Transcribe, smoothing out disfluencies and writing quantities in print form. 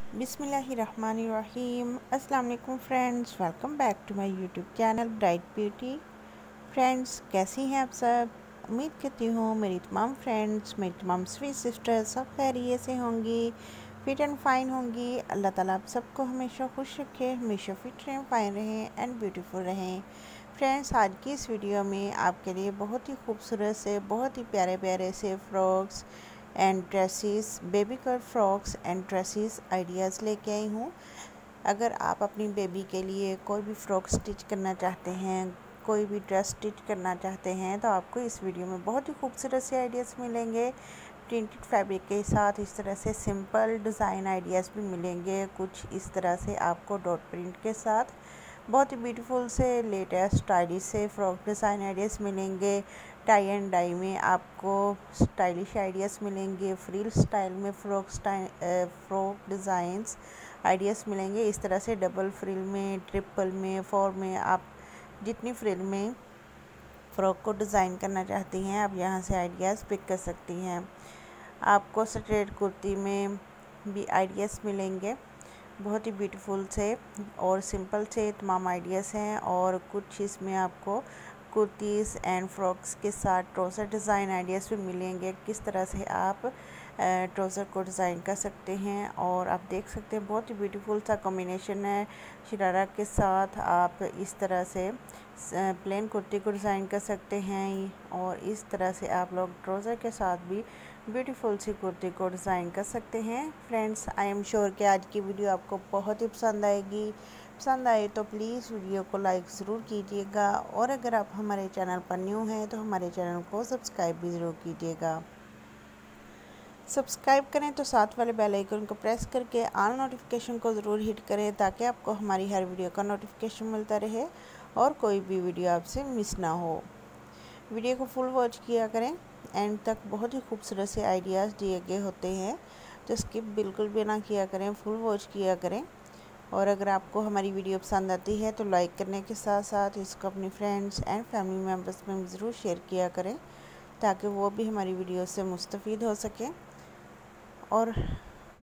बिस्मिल्लाहिर्रहमानिर्रहीम। अस्सलाम वालेकुम friends, welcome back to my YouTube channel bright beauty. Friends, कैसी हैं आप सब? उम्मीद करती हूँ मेरी तमाम फ्रेंड्स, मेरी तमाम स्वीट सिस्टर्स सब खैरियत से होंगी, फिट एंड फाइन होंगी। अल्लाह ताला आप सबको हमेशा खुश रखे, हमेशा फिट रहें, फाइन रहें एंड ब्यूटीफुल रहें। फ्रेंड्स, आज की इस वीडियो में आपके लिए बहुत ही खूबसूरत से, बहुत ही प्यारे प्यारे से frocks and dresses, baby cut frocks and dresses ideas लेके आई हूँ। अगर आप अपनी बेबी के लिए कोई भी फ़्रॉक स्टिच करना चाहते हैं, कोई भी ड्रेस स्टिच करना चाहते हैं, तो आपको इस वीडियो में बहुत ही खूबसूरत से आइडियाज़ मिलेंगे। प्रिंटेड फैब्रिक के साथ इस तरह से सिंपल डिज़ाइन आइडियाज़ भी मिलेंगे। कुछ इस तरह से आपको डॉट प्रिंट के साथ बहुत ही ब्यूटीफुल से लेटेस्ट स्टाइलिश से फ्रॉक डिज़ाइन आइडियाज़ मिलेंगे। टाई एंड डाई में आपको स्टाइलिश आइडियाज़ मिलेंगे। फ्रिल स्टाइल में फ्रॉक डिज़ाइंस आइडियाज़ मिलेंगे। इस तरह से डबल फ्रिल में, ट्रिपल में, फोर में, आप जितनी फ्रिल में फ़्रॉक को डिज़ाइन करना चाहती हैं, आप यहाँ से आइडियाज़ पिक कर सकती हैं। आपको स्ट्रेट कुर्ती में भी आइडियाज़ मिलेंगे। बहुत ही ब्यूटीफुल से और सिंपल से तमाम आइडियाज़ हैं। और कुछ इसमें आपको कुर्तीज़ एंड फ्रॉक्स के साथ ट्राउज़र डिज़ाइन आइडियाज़ भी मिलेंगे। किस तरह से आप ट्राउज़र को डिज़ाइन कर सकते हैं। और आप देख सकते हैं बहुत ही ब्यूटीफुल सा कॉम्बिनेशन है। शरारा के साथ आप इस तरह से प्लेन कुर्ती को डिज़ाइन कर सकते हैं। और इस तरह से आप लोग ट्राउज़र के साथ भी ब्यूटीफुल सी कुर्ती को डिज़ाइन कर सकते हैं। फ्रेंड्स, आई एम श्योर कि आज की वीडियो आपको बहुत ही पसंद आएगी। पसंद आए तो प्लीज़ वीडियो को लाइक ज़रूर कीजिएगा। और अगर आप हमारे चैनल पर न्यू हैं तो हमारे चैनल को सब्सक्राइब भी ज़रूर कीजिएगा। सब्सक्राइब करें तो साथ वाले बेल आइकन को प्रेस करके ऑल नोटिफिकेशन को ज़रूर हिट करें, ताकि आपको हमारी हर वीडियो का नोटिफिकेशन मिलता रहे और कोई भी वीडियो आपसे मिस ना हो। वीडियो को फुल वॉच किया करें, एंड तक बहुत ही खूबसूरत से आइडियाज़ दिए गए होते हैं, तो स्किप बिल्कुल भी ना किया करें, फुल वॉच किया करें। और अगर आपको हमारी वीडियो पसंद आती है तो लाइक करने के साथ साथ इसको अपनी फ्रेंड्स एंड फैमिली मेम्बर्स में ज़रूर शेयर किया करें, ताकि वो भी हमारी वीडियो से मुस्तफ़ीद हो सकें। और